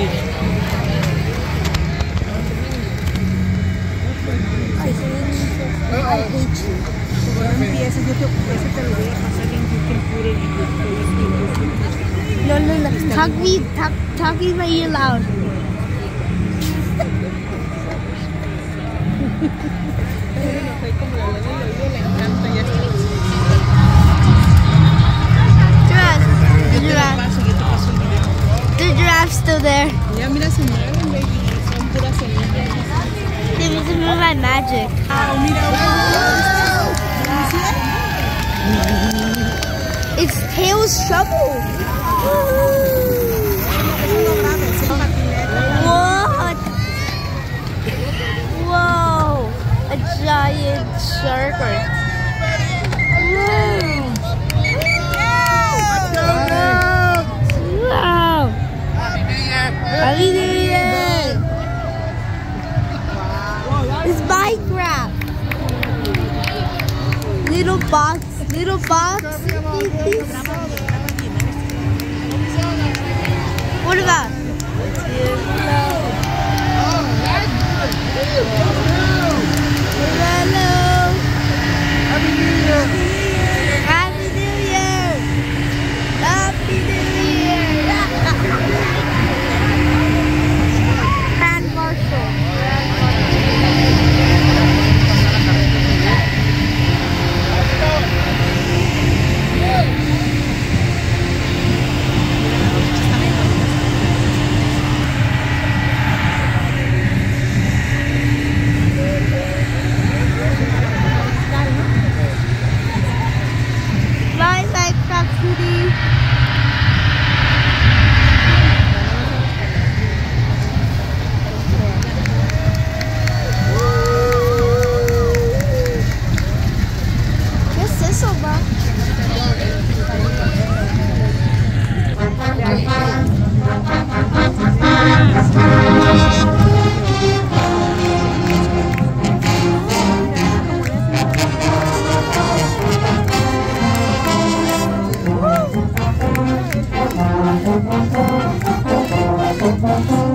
I hate you. No empieces, eso te lo voy a pasar en You Can Put It in Your Face. No. Talk me my ear loud. The giraffe's still there. Ya mira, se mueven, baby. Son puras semillas. They must have moved by magic. Ah, mira. It's Tails' shovel. What? Whoa! A giant shark. Wow! Happy New Year! It's Minecraft. Little box. What about? Hello. Happy New Year. Happy New Year. Happy New Year. Grand Marshal. Bye, Minecraft City. ¿Qué es eso, ma? Woo!